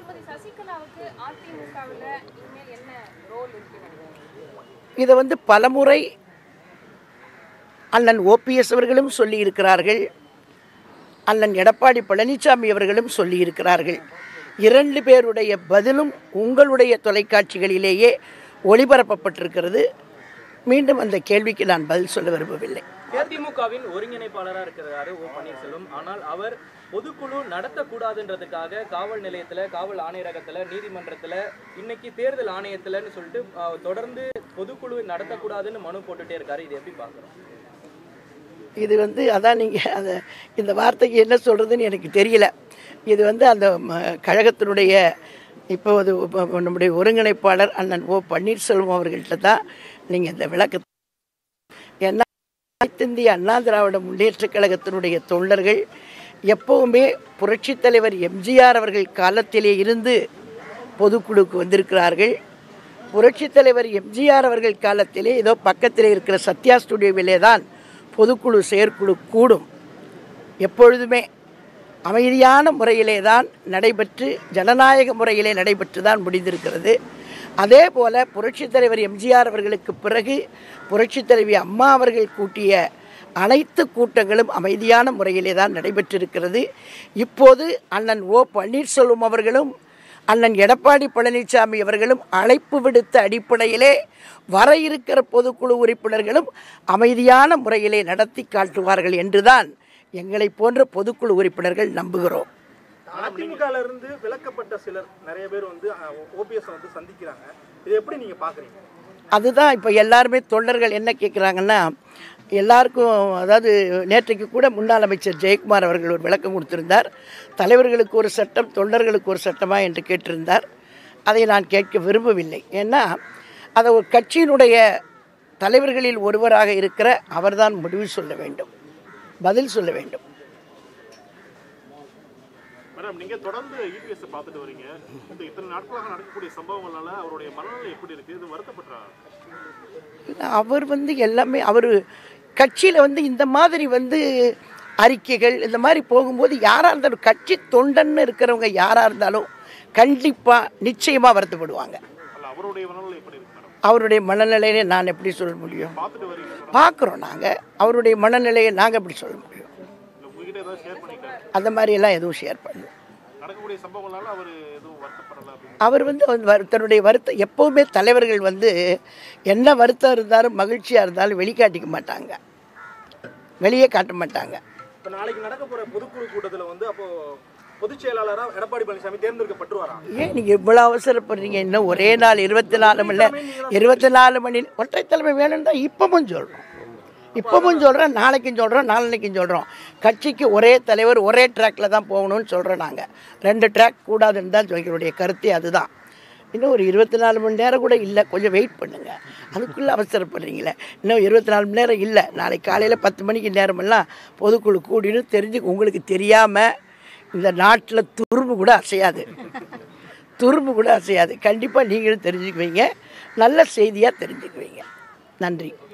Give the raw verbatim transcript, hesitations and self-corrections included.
இதை வந்து பலமுறை அண்ணன் ஓபிஎஸ் அவர்களும் சொல்லியிருக்கிறார்கள், அண்ணன் எடப்பாடி பழனிசாமி அவர்களும் சொல்லியிருக்கிறார்கள். இரண்டு பேருடைய பதிலும் உங்களுடைய தொலைக்காட்சிகளிலேயே ஒளிபரப்பப்பட்டிருக்கிறது. மீண்டும் அந்த கேள்விக்கு நான் பதில் சொல்ல விரும்பவில்லை. அதிமுகவின் ஒருங்கிணைப்பாளராக இருக்கிறாரு ஓ பன்னீர்செல்வம். ஆனால் அவர் பொதுக்குழு நடத்தக்கூடாதுன்றதுக்காக காவல் நிலையத்தில், காவல் ஆணையரகத்தில், நீதிமன்றத்தில், இன்னைக்கு தேர்தல் ஆணையத்தில்னு சொல்லிட்டு தொடர்ந்து பொதுக்குழு நடத்தக்கூடாதுன்னு மனு போட்டுட்டே இருக்காரு. இது எப்படி பார்க்குறோம்? இது வந்து அதான் நீங்கள் அதை இந்த வார்த்தைக்கு என்ன சொல்கிறதுன்னு எனக்கு தெரியல. இது வந்து அந்த கழகத்தினுடைய இப்போது நம்முடைய ஒருங்கிணைப்பாளர் அண்ணன் ஓ பன்னீர்செல்வம் அவர்கள்ட்ட தான் நீங்கள் இந்த விளக்கத்தை, ஏன்னா இந்திய அண்ணா திராவிட முன்னேற்றக் கழகத்தினுடைய தொண்டர்கள் எப்போவுமே புரட்சித் தலைவர் எம்ஜிஆர் அவர்கள் காலத்திலே இருந்து பொதுக்குழுக்கு வந்திருக்கிறார்கள். புரட்சித் தலைவர் எம்ஜிஆர் அவர்கள் காலத்திலே ஏதோ பக்கத்திலே இருக்கிற சத்யா ஸ்டுடியோவிலே தான் பொதுக்குழு செயற்குழு கூடும். எப்பொழுதுமே அமைதியான முறையிலே தான் நடைபெற்று, ஜனநாயக முறையிலே நடைபெற்று தான் முடிந்திருக்கிறது. அதே போல் புரட்சித் தலைவர் எம்ஜிஆர் அவர்களுக்கு பிறகு புரட்சித் தலைவி அம்மா அவர்கள் கூட்டிய அனைத்து கூட்டங்களும் அமைதியான முறையிலே தான் நடைபெற்றிருக்கிறது. இப்போது அண்ணன் ஓ பன்னீர்செல்வம் அவர்களும் அண்ணன் எடப்பாடி பழனிசாமி அவர்களும் அழைப்பு விடுத்த அடிப்படையிலே வர இருக்கிற பொதுக்குழு உறுப்பினர்களும் அமைதியான முறையிலே நடத்தி காட்டுவார்கள் என்றுதான் எங்களை போன்ற பொதுக்குழு உறுப்பினர்கள் நம்புகிறோம். அதிமுகல இருந்து விலக்கப்பட்ட சிலர் நிறைய பேர் வந்து ஓபிஎஸ் வந்து சந்திக்கிறாங்க. இது எப்படி நீங்க பாக்குறீங்க? அதுதான் இப்போ எல்லாருமே தொண்டர்கள் என்ன கேட்குறாங்கன்னா, எல்லாருக்கும், அதாவது நேற்றைக்கு கூட முன்னாள் அமைச்சர் ஜெயக்குமார் அவர்கள் ஒரு விளக்கம் கொடுத்திருந்தார். தலைவர்களுக்கு ஒரு சட்டம், தொண்டர்களுக்கு ஒரு சட்டமா என்று கேட்டிருந்தார். அதை நான் கேட்க விரும்பவில்லை. ஏன்னா அதை ஒரு கட்சியினுடைய தலைவர்களில் ஒருவராக இருக்கிற அவர்தான் முடிவு சொல்ல வேண்டும், பதில் சொல்ல வேண்டும். மேடம், நீங்க தொடர்ந்து ஈபிஎஸ் பார்த்துட்டு வரீங்க. இந்த இத்தனை நாட்களாக நடக்கக்கூடிய சம்பவங்களால அவருடைய மனநிலை எப்படி இருக்கு? இது வருத்தப்படுறாரு? அவர் வந்து எல்லாமே அவர் கட்சியில் வந்து இந்த மாதிரி வந்து அறிக்கைகள் இந்த மாதிரி போகும்போது யாராக இருந்தாலும், கட்சி தொண்டன்னு இருக்கிறவங்க யாராக இருந்தாலும் கண்டிப்பாக நிச்சயமாக வருத்தப்படுவாங்க. அவருடைய மனநிலை எப்படி இருக்கு? அவருடைய மனநிலையை நான் எப்படி சொல்ல முடியும்? பார்க்குறோம் நாங்கள், அவருடைய மனநிலையை நாங்கள் எப்படி சொல்ல முடியும்? அந்த மாதிரி எல்லாம் எதுவும் ஷேர் பண்ணல. அவர் வந்து தன்னுடைய வருத்தம், எப்போவுமே தலைவர்கள் வந்து என்ன வருத்தம் இருந்தாலும் மகிழ்ச்சியாக இருந்தாலும் வெளிக்காட்டிக்க மாட்டாங்க, வெளியே காட்ட மாட்டாங்க. இப்போ நாளைக்கு நடக்க போகிற பொதுக்குழு கூட்டத்தில் வந்து அப்போ பொதுச் செயலாளராக எடப்பாடி பழனிசாமி தேர்ந்தெடுக்கப்பட்டுருவாரா? ஏன் நீங்கள் இவ்வளோ அவசரப்படுறீங்க? இன்னும் ஒரே நாள் இருபத்தி நாலு மணி இருபத்தி நாலு மணி ஒற்றை தலைமை வேணும்னு தான் இப்பவும் சொல்கிறோம், இப்பவும் சொல்கிறோம், நாளைக்கும் சொல்கிறோம், நாளைக்கும் சொல்கிறோம். கட்சிக்கு ஒரே தலைவர் ஒரே ட்ராக்கில் தான் போகணும்னு சொல்கிறோம். நாங்கள் ரெண்டு ட்ராக் கூடாதுன்னு தான் எங்களுடைய கருத்தே அதுதான். இன்னும் ஒரு இருபத்தி நாலு மணி நேரம் கூட இல்லை, கொஞ்சம் வெயிட் பண்ணுங்கள். அதுக்குள்ளே அவசரப்படுறீங்களே. இன்னும் இருபத்தி நாலு மணி நேரம் இல்லை. நாளைக்கு காலையில் பத்து மணிக்கு நேரமெல்லாம் பொதுக்குழு கூடின்னு தெரிஞ்சு உங்களுக்கு தெரியாமல் இந்த நாட்டில் துரும்பு கூட அசையாது, துரும்பு கூட அசையாது. கண்டிப்பாக நீங்களும் தெரிஞ்சுக்குவீங்க, நல்ல செய்தியாக தெரிஞ்சுக்குவீங்க. நன்றி.